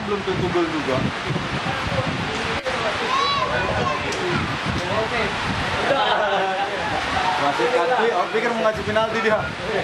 belum tentu gol juga. Masih kaki, aku pikir mau ngasih penalti dia.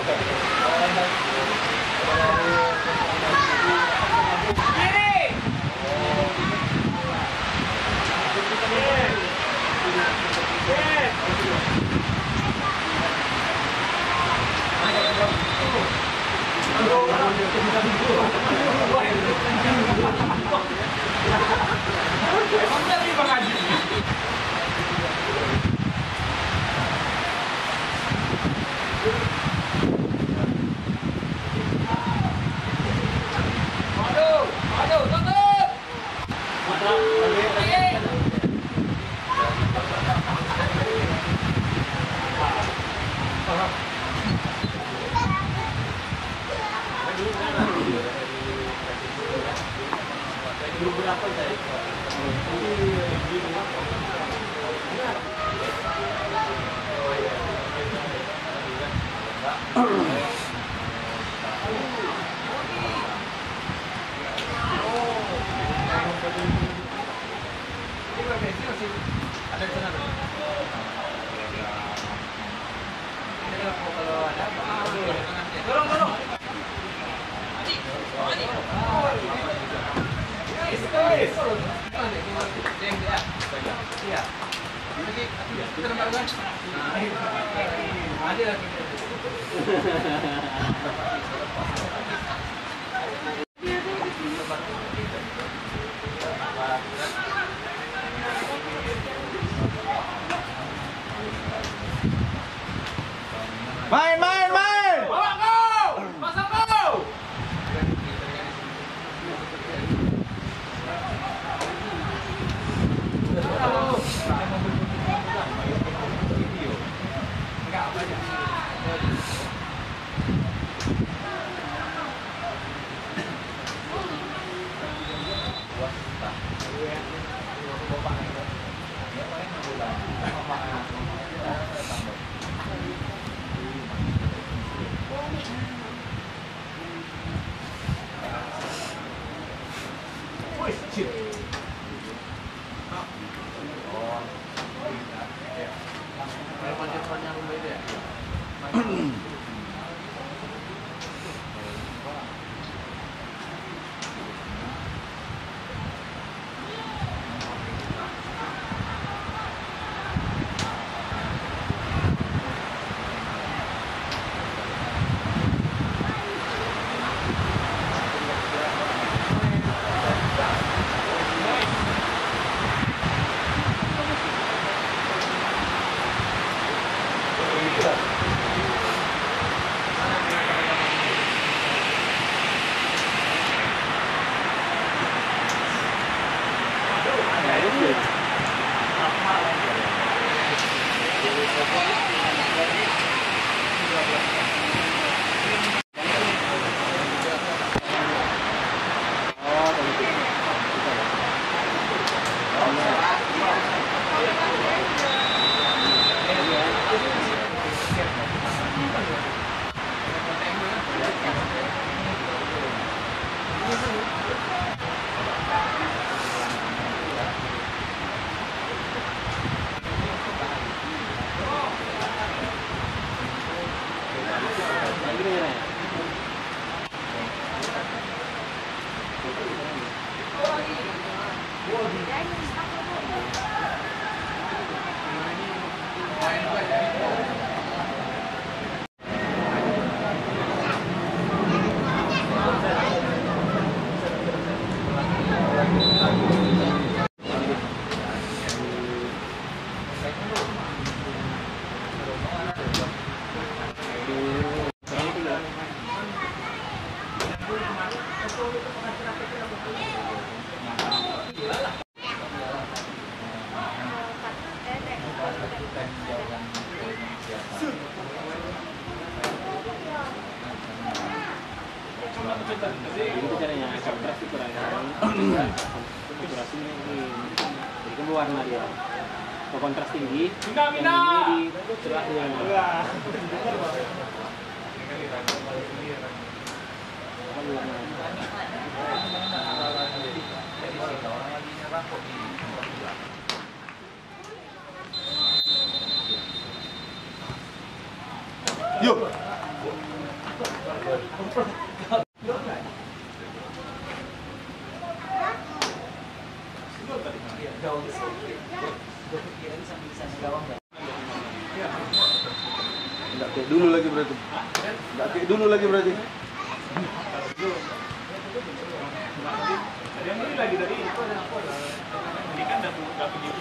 Main, main, main! Bawa kau! Pasang kau! Ini caranya kontras dikurangi, saturasi ini, jadi kan warna dia. Kalau kontras tinggi, ini di cerah dia. Apa warna? Nggak kayak dulu lagi berarti. Nggak kayak dulu lagi berarti. Ada yang beli lagi tadi. Ini kan udah punya.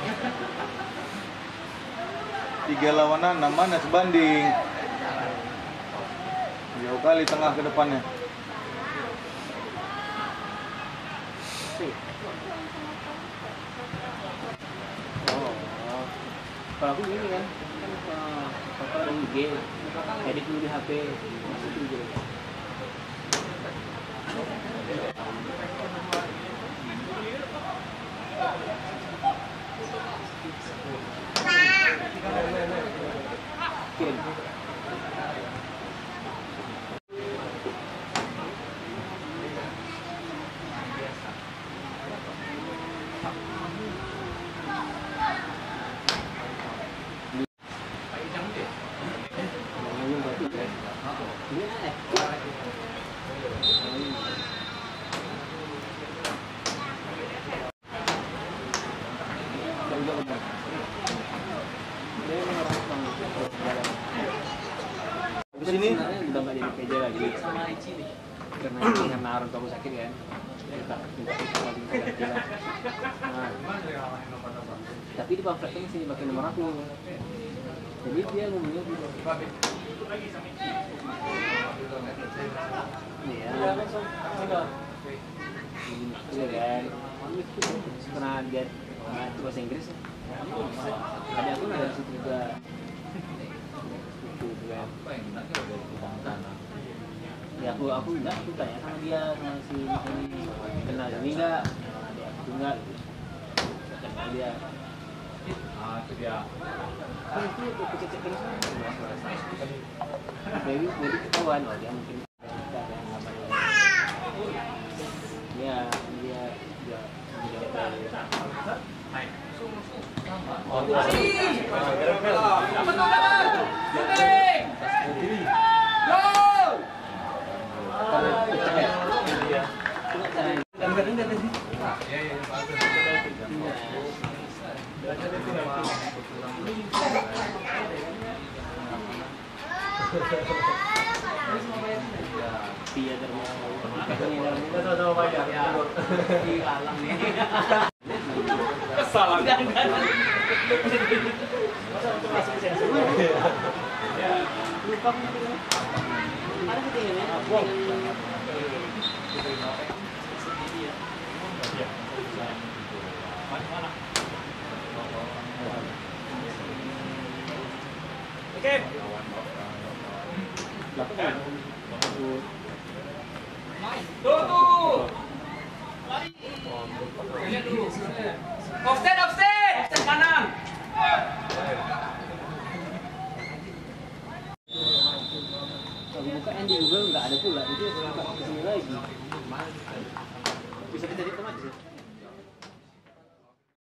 3 lawan 6 mana sebanding. Jauh kali tengah ke depannya. Kalau aku gini kan foto ada IG, edit dulu di HP, masuk dulu. Di sini udah nggak jadi PJ lagi karena orang tua aku sakit kan, kita lagi ganti lah. Tapi di pamfletnya masih pakai nomor aku, jadi dia ngomongnya gitu. Iya kan, pernah dia itu bahasa Inggris ya. Ada aku dari situ juga. Ya aku enggak, aku tanya sama dia, sama si ini kenal ini enggak, aku enggak, kenal dia. Itu dia. Kan itu kececek terus kan. Jadi ketahuan, oh dia mungkin ada yang ngapain. Dia Offset mana?